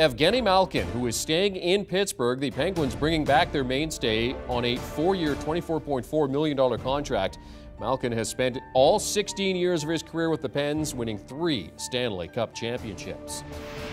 Evgeni Malkin, who is staying in Pittsburgh. The Penguins bringing back their mainstay on a 4-year, $24.4 million contract. Malkin has spent all 16 years of his career with the Pens, winning 3 Stanley Cup championships.